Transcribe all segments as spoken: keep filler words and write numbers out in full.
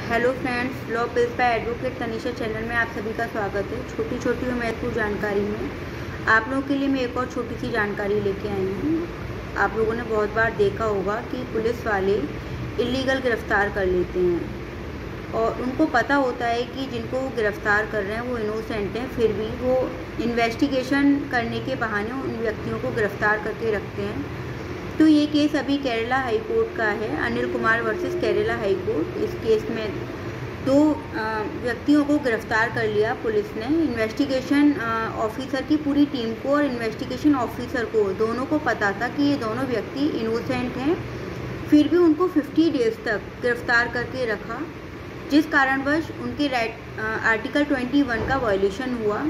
Hello friends, law page by advocate Tanisha channel में आप सभी का स्वागत है। छोटी छोटी और महत्वपूर्ण जानकारी में आप लोगों के लिए मैं एक और छोटी सी जानकारी लेके आई हूँ। आप लोगों ने बहुत बार देखा होगा कि पुलिस वाले इलीगल गिरफ्तार कर लेते हैं और उनको पता होता है कि जिनको वो गिरफ्तार कर रहे हैं वो इनोसेंट हैं, फिर भी वो इन्वेस्टिगेशन करने के बहाने उन व्यक्तियों को गिरफ्तार करके रखते हैं। तो ये केस अभी केरला हाई कोर्ट का है, Anil Kumar versus Kerala high court. इस केस में दो व्यक्तियों को गिरफ्तार कर लिया पुलिस ने। इन्वेस्टिगेशन ऑफिसर की पूरी टीम को और इन्वेस्टिगेशन ऑफिसर को दोनों को पता था कि ये दोनों व्यक्ति इनोसेंट हैं, फिर भी उनको फिफ्टी डेज तक गिरफ्तार करके रखा, जिस कारणवश उनके राइट आर्टिकल ट्वेंटी वन का वायलेशन हुआ।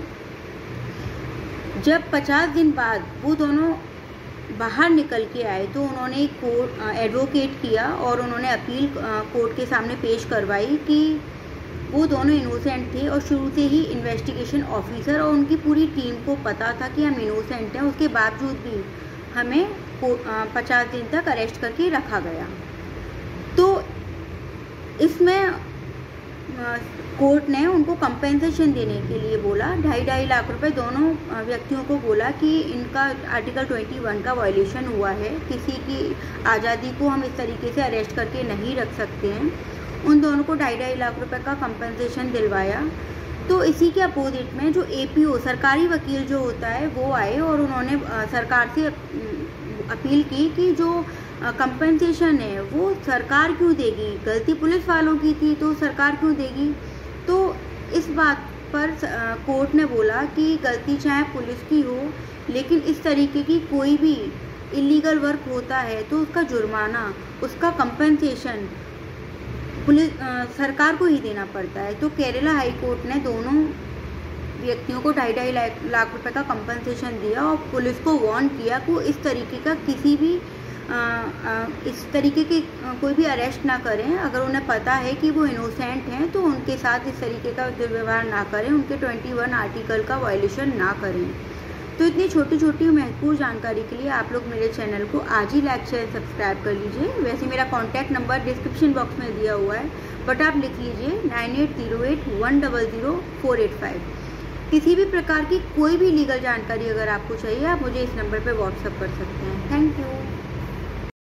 जब पचास दिन बाद वो दोनों बाहर निकल के आए तो उन्होंने कोर्ट एडवोकेट किया और उन्होंने अपील कोर्ट के सामने पेश करवाई कि वो दोनों इनोसेंट थे और शुरू से ही इन्वेस्टिगेशन ऑफिसर और उनकी पूरी टीम को पता था कि हम इनोसेंट हैं। उसके बावजूद भी हमें पचास दिन तक अरेस्ट करके रखा गया। तो इसमें कोर्ट ने उनको कंपेंसेशन देने के लिए बोला, ढाई ढाई लाख रुपए दोनों व्यक्तियों को बोला कि इनका आर्टिकल ट्वेंटी वन का वायलेशन हुआ है, किसी की आज़ादी को हम इस तरीके से अरेस्ट करके नहीं रख सकते हैं। उन दोनों को ढाई ढाई लाख रुपए का कंपेंसेशन दिलवाया। तो इसी के अपोजिट में जो एपीओ सरकारी वकील जो होता है वो आए और उन्होंने सरकार से अपील की कि जो कंपेंसेशन है वो सरकार क्यों देगी, गलती पुलिस वालों की थी तो सरकार क्यों देगी। तो इस बात पर कोर्ट ने बोला कि गलती चाहे पुलिस की हो, लेकिन इस तरीके की कोई भी इलीगल वर्क होता है तो उसका जुर्माना, उसका कंपेंसेशन पुलिस सरकार को ही देना पड़ता है। तो केरला हाई कोर्ट ने दोनों व्यक्तियों को ढाई ढाई लाख रुपए का कंपेंसेशन दिया और पुलिस को वार्न किया कि इस तरीके का किसी भी आ, आ, इस तरीके के कोई भी अरेस्ट ना करें। अगर उन्हें पता है कि वो इनोसेंट हैं तो उनके साथ इस तरीके का दुर्व्यवहार ना करें, उनके ट्वेंटी वन आर्टिकल का वायलेशन ना करें। तो इतनी छोटी छोटी महत्वपूर्ण जानकारी के लिए आप लोग मेरे चैनल को आज ही लाइक शेयर सब्सक्राइब कर लीजिए। वैसे मेरा कॉन्टैक्ट नंबर डिस्क्रिप्शन बॉक्स में दिया हुआ है, बट आप लिख लीजिए nine eight zero eight one double zero four eight five. किसी भी प्रकार की कोई भी लीगल जानकारी अगर आपको चाहिए आप मुझे इस नंबर पर व्हाट्सअप कर सकते हैं। Thank you.